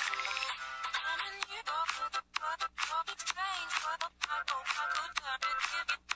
Turning you off with the what, it's strange, but I hope I could turn it, give it